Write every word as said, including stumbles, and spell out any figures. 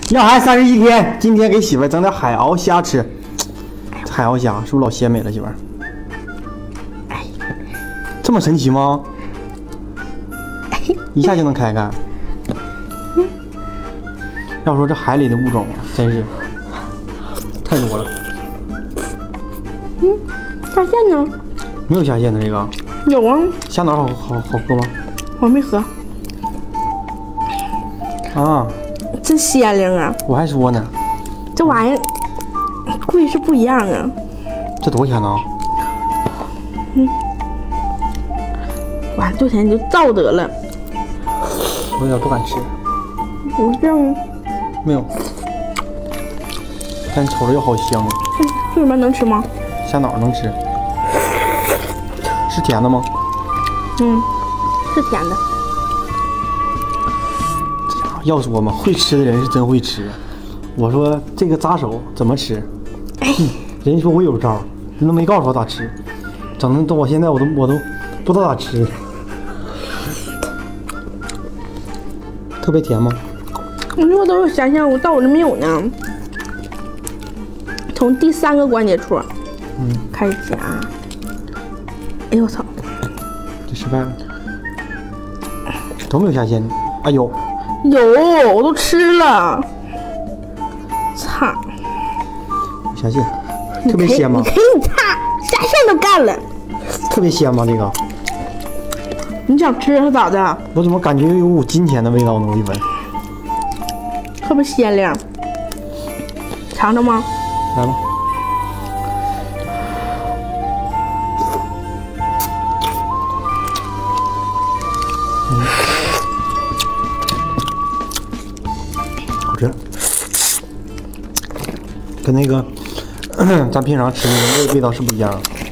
要孩三十一天，今天给媳妇儿整点海鳌虾吃。这海鳌虾是不是老鲜美了，媳妇儿？这么神奇吗？一下就能开开。要说这海里的物种啊，真是太多了。 嗯，虾线呢？ 没有虾线的这个。 有啊。 虾脑好好好喝吗？ 我没喝。 啊。 真鲜灵啊！ 我还说呢， 这玩意儿贵是不一样啊。 这多少钱呢？ 嗯。哇，多少钱你就造得了。 我有点不敢吃。 不是。 没有。但瞅着又好香。 嗯，这里面能吃吗？ 虾脑能吃。是甜的吗？ 嗯，是甜的。 这家伙要说嘛，会吃的人是真会吃。我说这个扎手怎么吃？ 哎， 人家说我有招，人都没告诉我咋吃，整的到我现在我都我都不知道咋吃。特别甜吗？ 我这个都有虾线，我到我这没有呢。从第三个关节处，嗯，开始夹。哎呦我操！ 这失败了。都没有虾线。哎呦， 有，我都吃了。操！ 虾线特别鲜吗？ 你可以擦，虾线都干了。 特别鲜吗？这个？ 你想吃是咋的？ 我怎么感觉有股金钱的味道呢？我一闻。 特别鲜亮，尝尝吗？ 来吧。嗯，好吃，跟那个咱平常吃的那个味道是不一样的。